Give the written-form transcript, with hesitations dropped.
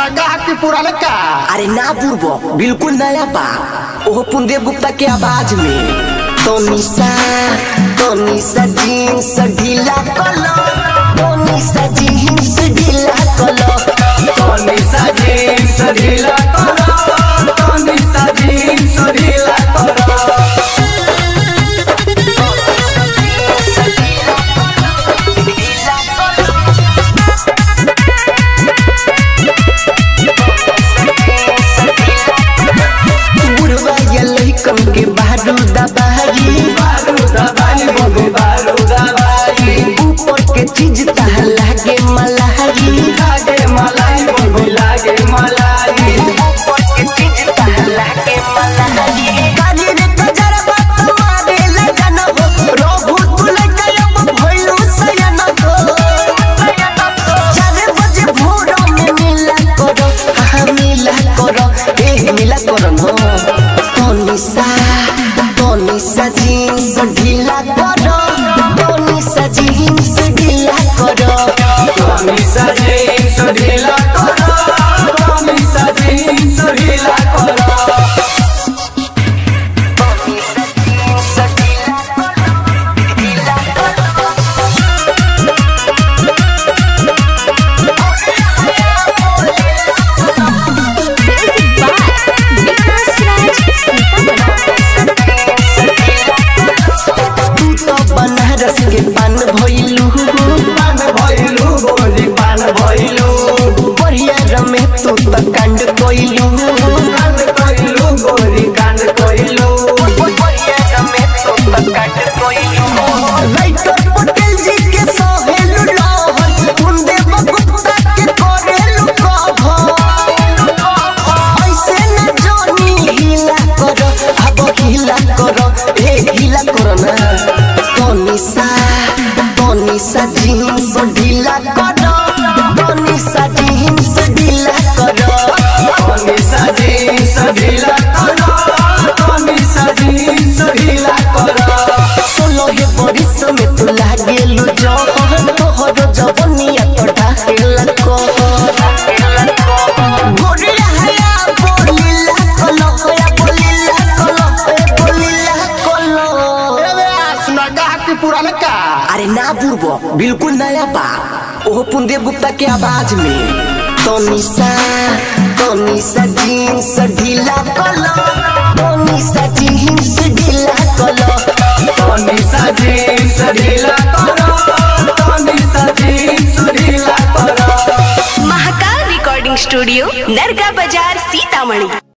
नया की पुराने का। अरे ना बुर्बो बिल्कुल नया बा। ओहो पुनदेव गुप्ता के आवाज में। तो निशा जीन्स ढीला कलो, तो निशा जीन्स ढीला कलो, तो निशा जीन्स ढीला कलो, तो निशा जीन्स ढीला कलो। के बारूदा बारी ऊपर के चीज लागे मलाई, लागे मलाई ऊपर के चीज लागे मलाई। काली रे कजरा बात मारे लगन हो, रोहु तुले कयब भइलु सयन हो। 4 बजे भोर में मिला करो, हाँ मिला करो, मिला करो न। तो निशा जीन्स ढीला करो, तो निशा जीन्स ढीला करो, तो निशा जीन्स ढीला करो, तो निशा जीन्स ढीला करो। बनारस के पान भइलू, गोली पान भइलू, बढ़िया रमे तू त कांड कइलू, गोली कांड कइलू, बढ़िया रमे तू त कांड कइलू। राइटर पटेल जी के सहेलू लहर, कुंदेव गुप्ता के करेलू कभर। ऐसे न जोनी हिला करो, अब हिला करो, हिला करो ना। तो निशा जीन्स ढीला करो, तो निशा जीन्स ढीला करो, तो निशा जीन्स ढीला करो, तो निशा जीन्स ढीला करो। 16 बरिस में तू लागेलु जहर, तोहर जवनिया तो ढाकेला कहर। गोरिया हया बोलिला कलो, बोलिला कलो, बोलिला कलो। नया की पुराने का। अरे ना बुर्बो बिल्कुल नया बा। ओहो पुनदेव गुप्ता के आवाज में। तो निशा जीन्स ढीला कलो, तो निशा जीन्स ढीला कलो, तो निशा जीन्स ढीला करो, तो निशा जीन्स ढीला करो। Mahakal recording studio Narga.